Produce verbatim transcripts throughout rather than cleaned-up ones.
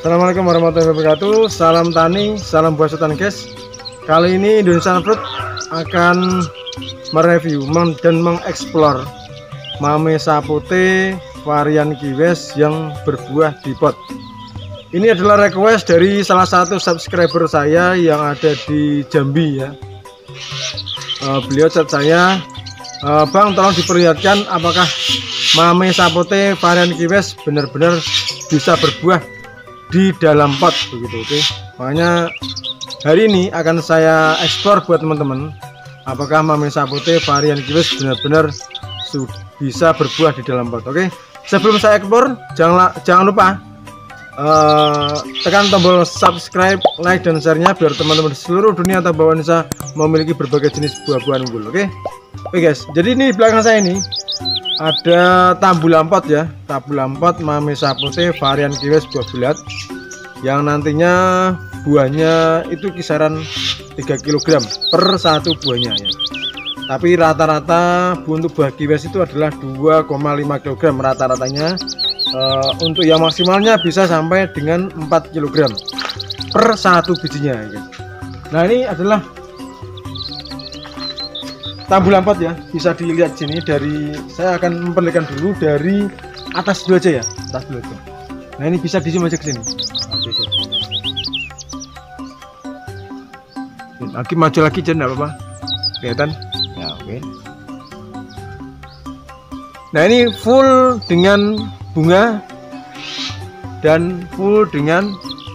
Assalamualaikum warahmatullahi wabarakatuh. Salam tani, salam buah sultan guys. Kali ini Indonesian Fruit akan mereview dan mengeksplor Mame Sapote varian Kiwes yang berbuah di pot. Ini adalah request dari salah satu subscriber saya yang ada di Jambi ya. Uh, beliau chat saya, uh, Bang tolong diperlihatkan apakah Mame Sapote varian Kiwes benar-benar bisa berbuah di dalam pot begitu. Oke, makanya hari ini akan saya eksplor buat teman-teman apakah Mame Sapote varian Kiwes benar-benar bisa berbuah di dalam pot. Oke, sebelum saya eksplor jangan jangan lupa uh, tekan tombol subscribe, like dan share-nya biar teman-teman di seluruh dunia atau bawah Indonesia memiliki berbagai jenis buah-buahan unggul. Oke, oke guys, jadi ini di belakang saya ini ada tambu lampot ya, tambu lampot Mame Sapote varian Kiwes buah bulat yang nantinya buahnya itu kisaran tiga kilogram per satu buahnya ya. Tapi rata-rata untuk buah Kiwes itu adalah dua koma lima kilogram rata-ratanya. E, untuk yang maksimalnya bisa sampai dengan empat kilogram per satu bijinya ya. Nah, ini adalah tambu lampot ya, bisa dilihat sini dari saya akan memperlihatkan dulu dari atas dulu aja ya, atas dulu aja. Nah, ini bisa di zoom aja ke sini. Oke, oke. Lagi maju lagi aja enggak apa-apa. Kelihatan? Ya, oke. Nah, ini full dengan bunga dan full dengan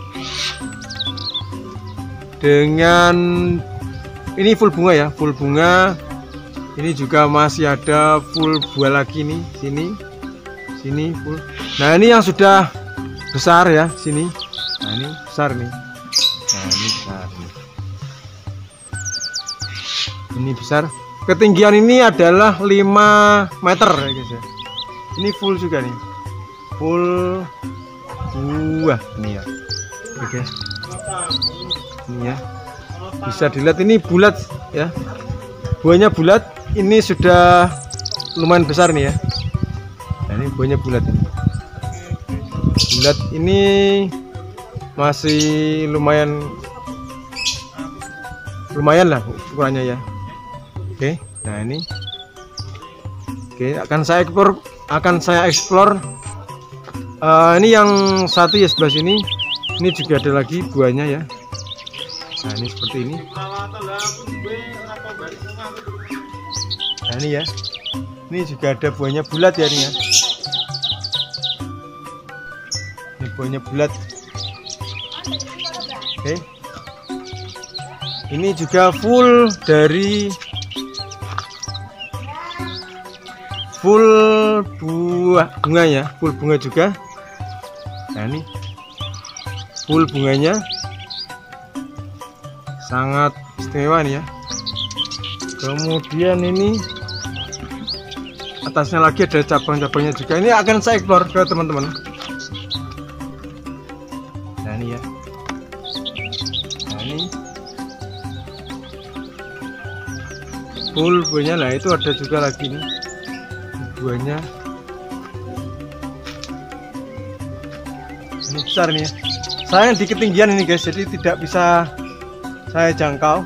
dengan ini full bunga ya, full bunga. Ini juga masih ada full buah lagi nih, sini, sini full. Nah, ini yang sudah besar ya, sini. Nah, ini besar nih. Nah, ini besar nih. Ini besar. Ketinggian ini adalah lima meter ya guys ya. Ini full juga nih. Full buah nih ya. Oke guys. Ini ya. Bisa dilihat ini bulat ya. Buahnya bulat. Ini sudah lumayan besar nih ya. Nah, ini buahnya bulat ini. Bulat ini masih lumayan lumayan lah ukurannya ya. Oke, nah ini. Oke, akan saya eksplor, akan saya eksplor. Uh, ini yang satu ya sebelah sini. Ini juga ada lagi buahnya ya. Nah, ini seperti ini. Nah, ini ya. Ini juga ada buahnya bulat ya ini ya. Ini buahnya bulat. Oke. Ini juga full dari full buah bunga ya, full bunga juga. Nah, ini full bunganya. Sangat istimewa nih ya. Kemudian ini atasnya lagi ada cabang-cabangnya juga. Ini akan saya eksplor ke teman-teman. Nah, ini ya. Nah, ini full buahnya. Lah, itu ada juga lagi nih buahnya. Ini besar nih ya. Saya di ketinggian ini guys, jadi tidak bisa saya jangkau.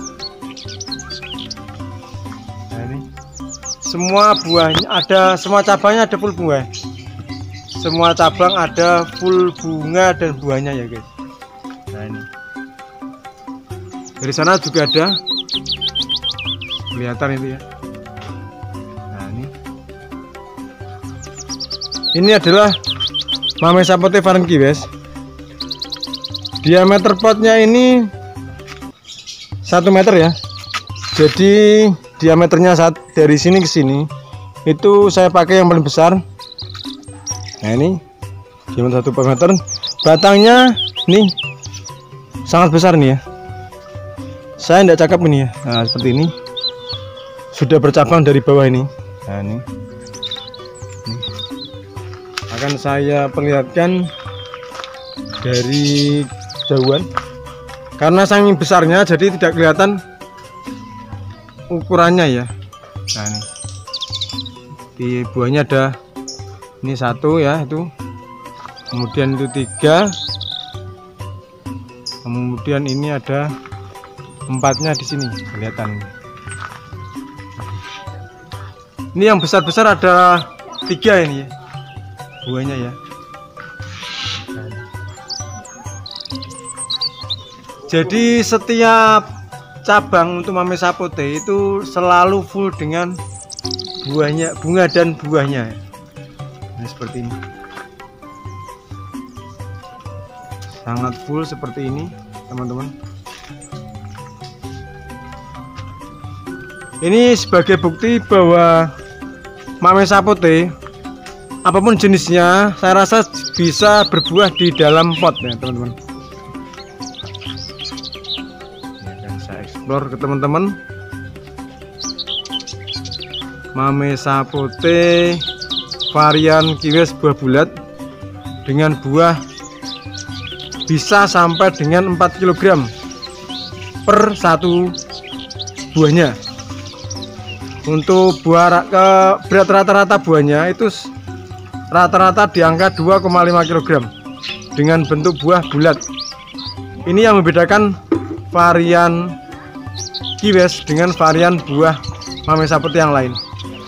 Nah, ini semua buahnya ada, semua cabangnya ada full bunga. Semua cabang ada full bunga dan buahnya ya guys. Nah, ini dari sana juga ada, kelihatan itu ya. Nah, ini ini adalah Mame Sapote varian Kiwes. Diameter potnya ini satu meter ya. Jadi diameternya saat dari sini ke sini itu saya pakai yang paling besar. Nah, ini diameter satu meter. Batangnya nih sangat besar nih ya. Saya tidak cakap ini ya. Nah, seperti ini. Sudah bercabang dari bawah ini. Nah, ini. Ini akan saya perlihatkan dari jauhan. Karena saking besarnya jadi tidak kelihatan ukurannya ya. Nah, ini di buahnya ada ini satu ya, itu kemudian itu tiga, Kemudian ini ada empatnya di sini kelihatan. Ini yang besar-besar ada tiga ini buahnya ya. Jadi setiap cabang untuk Mame Sapote itu selalu full dengan buahnya, bunga dan buahnya. Nah, seperti ini. Sangat full seperti ini, teman-teman. Ini sebagai bukti bahwa Mame Sapote apapun jenisnya, saya rasa bisa berbuah di dalam pot ya, teman-teman. Dan saya explore ke teman-teman. Mame Sapote varian kiwis buah bulat dengan buah bisa sampai dengan empat kilogram per satu buahnya. Untuk buah ke berat rata-rata buahnya itu rata-rata di angka dua koma lima kilogram dengan bentuk buah bulat. Ini yang membedakan varian kiwis dengan varian buah Mame Sapote yang lain.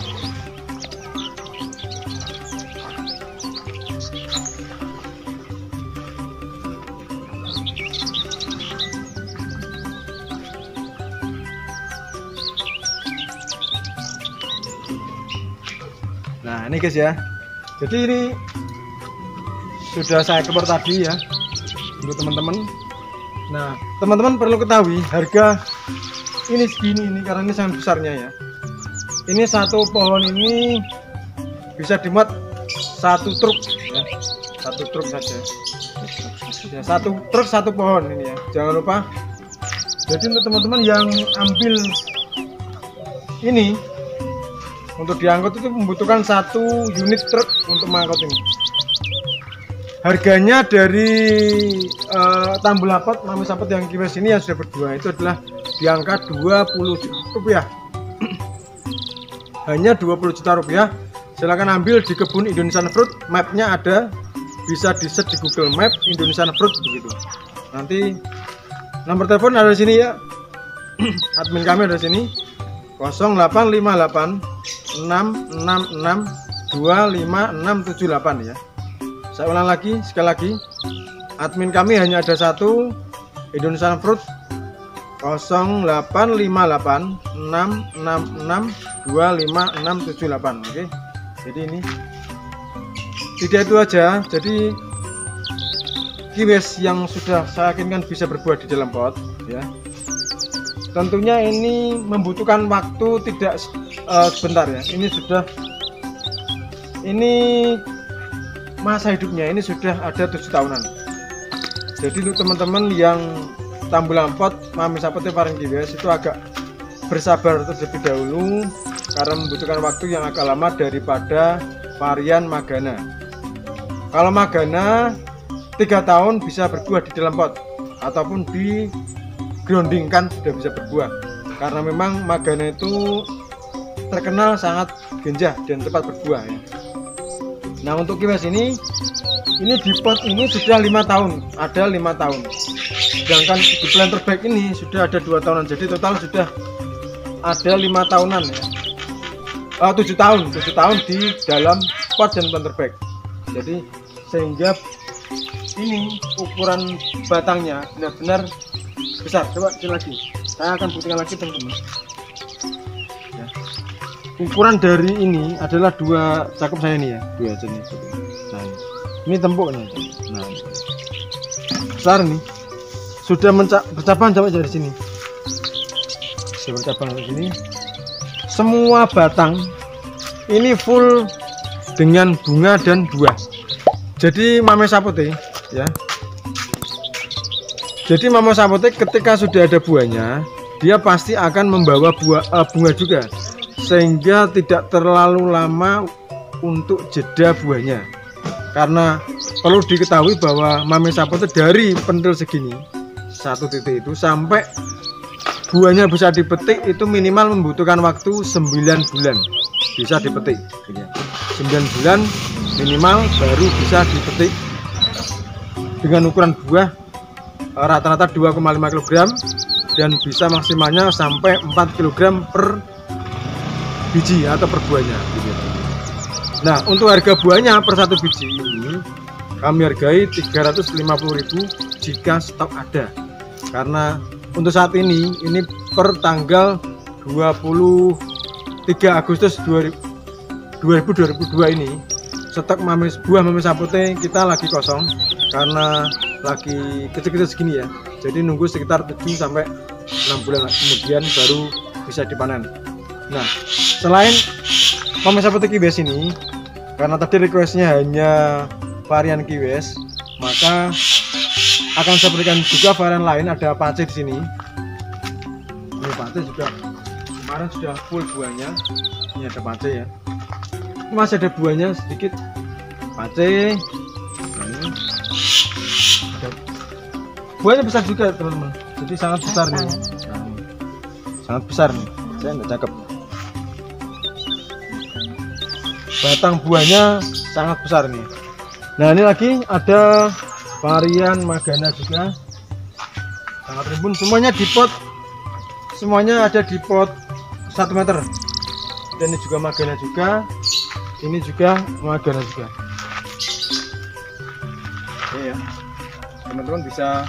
Nah ini guys ya, jadi ini sudah saya keluar tadi ya untuk teman-teman. Nah teman-teman perlu ketahui harga ini segini ini karena ini sangat besarnya ya. Ini satu pohon ini bisa dimuat satu truk ya, satu truk saja ya, satu truk satu pohon ini ya, jangan lupa. Jadi untuk teman-teman yang ambil ini untuk diangkut itu membutuhkan satu unit truk untuk mengangkut ini. Harganya dari uh, Tambulapot Mame Sapote yang kiwis ini yang sudah berbuah itu adalah di angka dua puluh juta rupiah. Hanya dua puluh juta rupiah. Silahkan ambil di kebun Indonesian Fruit. Mapnya ada, bisa di search di Google Map Indonesian Fruit begitu. Nanti nomor telepon ada di sini ya. Admin kami ada di sini. nol delapan lima delapan enam enam enam dua lima enam tujuh delapan ya. Saya ulang lagi, sekali lagi, admin kami hanya ada satu, Indonesian Fruit nol delapan lima delapan enam enam enam dua lima enam tujuh delapan. Oke, jadi ini tidak itu aja. Jadi kiwis yang sudah saya yakinkan bisa berbuah di dalam pot ya. Tentunya ini membutuhkan waktu tidak uh, sebentar ya. Ini sudah ini masa hidupnya ini sudah ada tujuh tahunan. Jadi untuk teman-teman yang Tambulapot Mame Sapote varian kiwis itu agak bersabar terlebih dahulu karena membutuhkan waktu yang agak lama daripada varian Magana. Kalau Magana tiga tahun bisa berbuah di dalam pot ataupun di groundingkan sudah bisa berbuah, karena memang Magana itu terkenal sangat genjah dan cepat berbuah ya. Nah untuk kiwis ini ini di pot ini sudah lima tahun, ada lima tahun, sedangkan di planter bag ini sudah ada dua tahunan, jadi total sudah ada lima tahunan ya. Oh, tujuh tahun tujuh tahun di dalam pot dan planter bag. Jadi sehingga ini ukuran batangnya benar-benar besar. Coba kecil lagi, saya akan buktikan lagi teman-teman ya. Ukuran dari ini adalah dua cakup saya ini ya, dua jenis. Nah ini, ini tempuknya. Nah ini. Besar nih, sudah bercabang sampai dari sini, sudah bercabang dari sini. Semua batang ini full dengan bunga dan buah. Jadi Mame Sapote ya, jadi Mame Sapote ketika sudah ada buahnya, dia pasti akan membawa buah uh, bunga juga, sehingga tidak terlalu lama untuk jeda buahnya. Karena perlu diketahui bahwa Mame Sapote dari pentil segini satu titik itu sampai buahnya bisa dipetik itu minimal membutuhkan waktu sembilan bulan bisa dipetik ya. sembilan bulan minimal baru bisa dipetik dengan ukuran buah rata-rata dua koma lima kilogram dan bisa maksimalnya sampai empat kilogram per biji atau per buahnya gitu. Nah, untuk harga buahnya per satu biji ini kami hargai tiga ratus lima puluh ribu jika stok ada. Karena untuk saat ini ini per tanggal dua puluh tiga Agustus dua ribu dua puluh dua ini stok mame, buah mame sapote kita lagi kosong karena lagi kecil-kecil segini ya. Jadi nunggu sekitar tujuh sampai enam bulan kemudian baru bisa dipanen. Nah, selain mame sapote kiwis ini, karena tadi requestnya hanya varian kiwis, maka akan saya berikan juga varian lain. Ada pace di sini. Ini pace juga kemarin sudah full buahnya. Ini ada pace ya. Ini masih ada buahnya sedikit. Pace. Nah, ini ada. Buahnya besar juga teman-teman. Jadi sangat besar nih. Nah, sangat besar nih. Saya nggak cakep. Batang buahnya sangat besar nih. Nah, ini lagi ada varian Magana juga, sangat rimbun. Semuanya di pot, semuanya ada di pot satu meter. Dan ini juga Magana juga, ini juga Magana juga. Oke ya, teman-teman bisa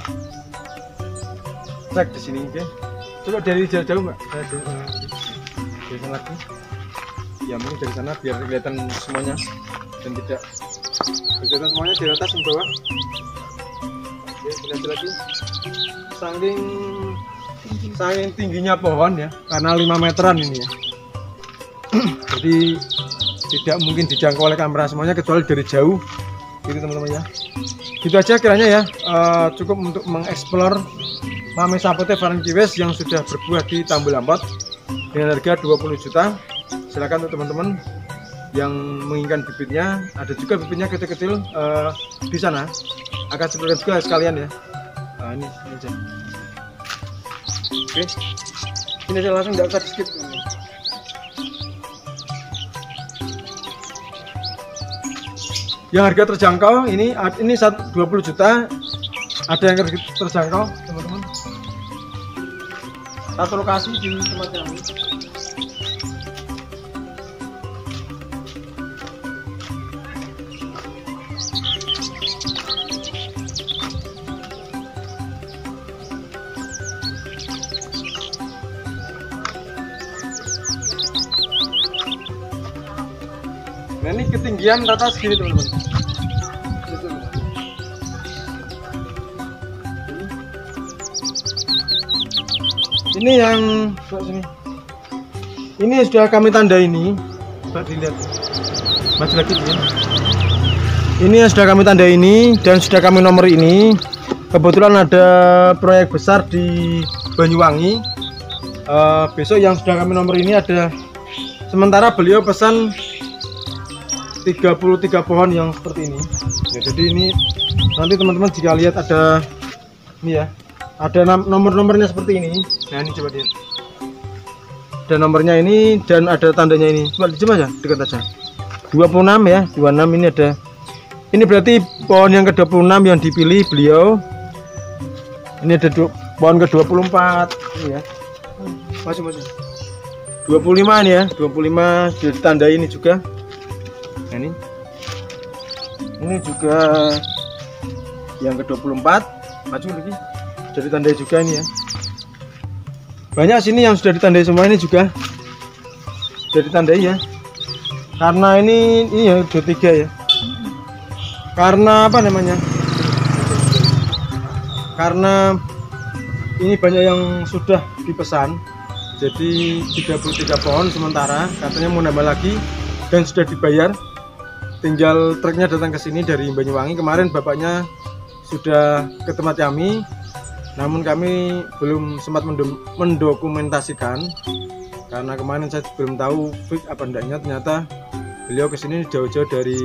cek di sini. Oke, coba dari jauh-jauh mbak, dari, dari sana lagi. Ya mungkin dari sana biar kelihatan semuanya dan tidak kelihatan semuanya dari atas dan bawah. Oke, lihat lagi. Saking saking tingginya pohon ya, karena lima meteran ini ya. Jadi tidak mungkin dijangkau oleh kamera semuanya kecuali dari jauh. Gitu teman-teman ya. Gitu aja kiranya ya. Uh, cukup untuk mengeksplor mame sapote varian kiwis yang sudah berbuah di Tambul Lampot dengan harga dua puluh juta. Silakan untuk teman-teman yang menginginkan bibitnya, ada juga bibitnya kecil-kecil uh, di sana. Akan seperti juga sekalian ya. Nah, ini, ini aja. Oke, ini aja langsung, nggak usah di skip. Yang harga terjangkau ini ini dua puluh juta. Ada yang harga terjangkau teman-teman. Satu lokasi di tempat kami. Nah, ini ketinggian rata segini teman-teman. Ini yang sini. Ini sudah kami tanda ini. Coba dilihat. Maju lagi ya. Ini yang sudah kami tanda ini dan sudah kami nomor ini. Kebetulan ada proyek besar di Banyuwangi. Uh, besok yang sudah kami nomor ini ada. Sementara beliau pesan tiga puluh tiga pohon yang seperti ini ya, jadi ini nanti teman-teman jika lihat ada ini ya, ada nomor-nomornya seperti ini. Nah, ini coba lihat, ada nomornya ini dan ada tandanya ini. Coba dijemah ya, dekat aja. Dua puluh enam ya, dua puluh enam ini ada. Ini berarti pohon yang ke dua puluh enam yang dipilih beliau. Ini ada dua, pohon ke dua puluh empat ini ya. Masih masih dua puluh lima nih ya, dua puluh lima sudah ditandai ini juga. Nah, ini ini juga yang ke dua puluh empat, maju lagi, sudah ditandai juga ini ya. Banyak sini yang sudah ditandai semua, ini juga sudah ditandai ya. Karena ini ini ya dua puluh tiga ya. Karena apa namanya? Karena ini banyak yang sudah dipesan. Jadi tiga puluh tiga pohon sementara katanya mau nambah lagi dan sudah dibayar. Tinggal truknya datang ke sini dari Banyuwangi. Kemarin bapaknya sudah ke tempat kami, namun kami belum sempat mendokumentasikan karena kemarin saya belum tahu fix apa enggaknya. Ternyata beliau ke sini jauh-jauh dari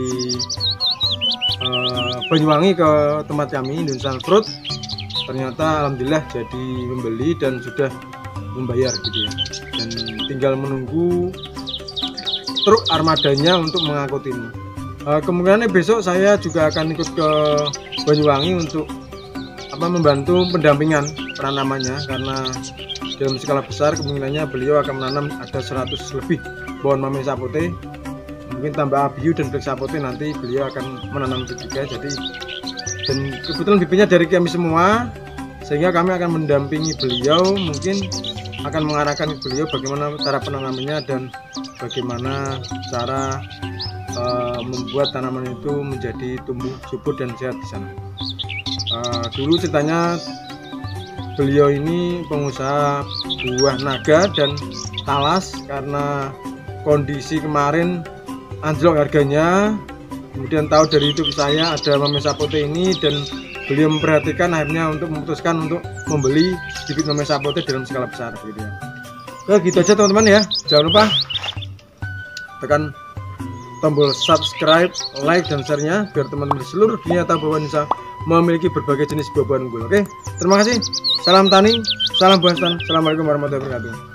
uh, Banyuwangi ke tempat kami Indonesia Fruit. Ternyata alhamdulillah jadi membeli dan sudah membayar gitu ya. Dan tinggal menunggu truk armadanya untuk mengangkut ini. Uh, kemungkinan besok saya juga akan ikut ke Banyuwangi untuk apa membantu pendampingan penanamannya, karena dalam skala besar kemungkinannya beliau akan menanam ada seratus lebih pohon mame sapote, mungkin tambah abiu dan black sapote, nanti beliau akan menanam juga. Jadi dan kebetulan bibitnya dari kami semua, sehingga kami akan mendampingi beliau, mungkin akan mengarahkan beliau bagaimana cara penanamannya dan bagaimana cara uh, membuat tanaman itu menjadi tumbuh subur dan sehat di sana. Uh, dulu ceritanya beliau ini pengusaha buah naga dan talas, karena kondisi kemarin anjlok harganya, kemudian tahu dari YouTube saya ada mame sapote ini dan beliau memperhatikan, akhirnya untuk memutuskan untuk membeli bibit mame sapote dalam skala besar gitu ya. Oke, gitu aja teman-teman ya. Jangan lupa tekan tombol subscribe, like dan share-nya biar teman-teman di seluruh dunia tahu bahwa Indonesia memiliki berbagai jenis buah-buahan unggul. Oke, terima kasih. Salam tani, salam buah instan. Assalamualaikum warahmatullahi wabarakatuh.